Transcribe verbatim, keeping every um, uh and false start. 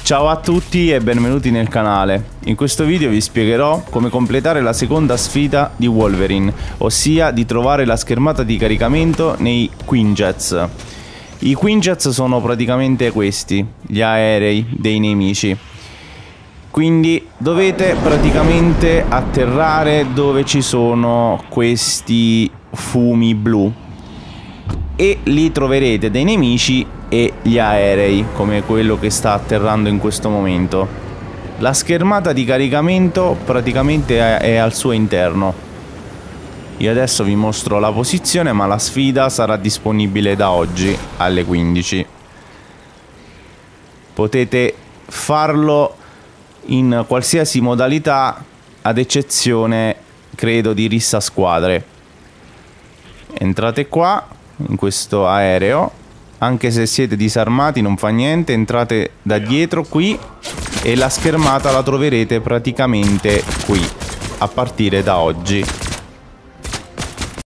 Ciao a tutti e benvenuti nel canale. In questo video vi spiegherò come completare la seconda sfida di Wolverine, ossia di trovare la schermata di caricamento nei Quinjets. I Quinjets sono praticamente questi, gli aerei dei nemici. Quindi dovete praticamente atterrare dove ci sono questi fumi blu e lì troverete dei nemici e gli aerei, come quello che sta atterrando in questo momento. La schermata di caricamento praticamente è, è al suo interno. Io adesso vi mostro la posizione, ma la sfida sarà disponibile da oggi alle quindici. Potete farlo in qualsiasi modalità, ad eccezione, credo, di rissa squadre. Entrate qua, in questo aereo. Anche se siete disarmati non fa niente, entrate da dietro qui e la schermata la troverete praticamente qui, a partire da oggi.